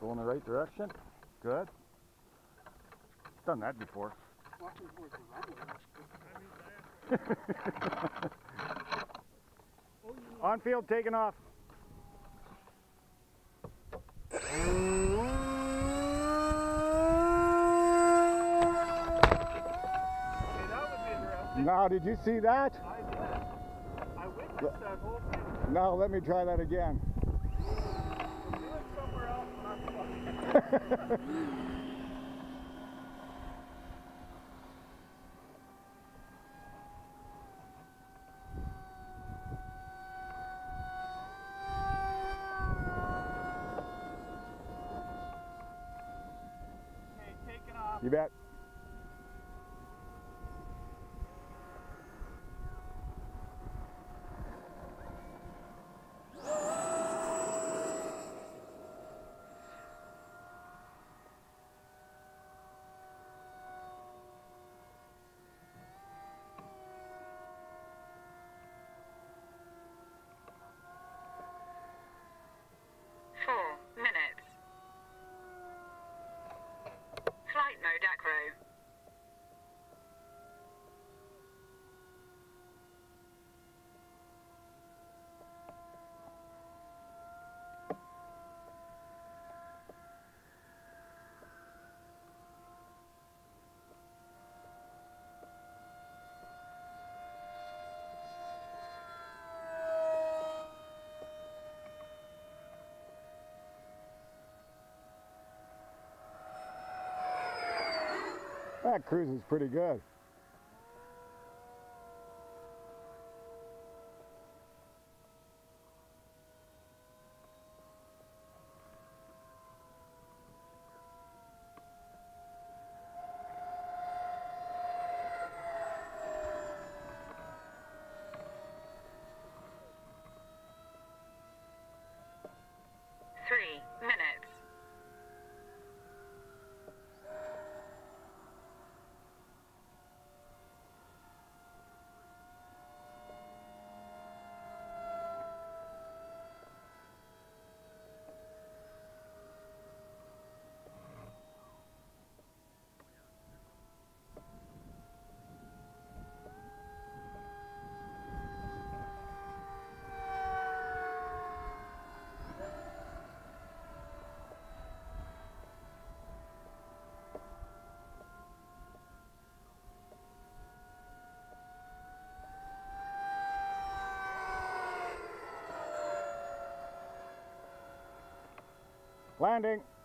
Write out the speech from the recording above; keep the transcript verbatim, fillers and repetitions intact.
Go in the right direction. Good. Done that before. On field, taking off. Now, did you see that? I did. I witnessed that whole thing. Now, let me try that again. We'll do it somewhere else and I'm fine. Okay, taking off. You bet. Four minutes. Flight mode acro. That cruise is pretty good. Three minutes. Landing.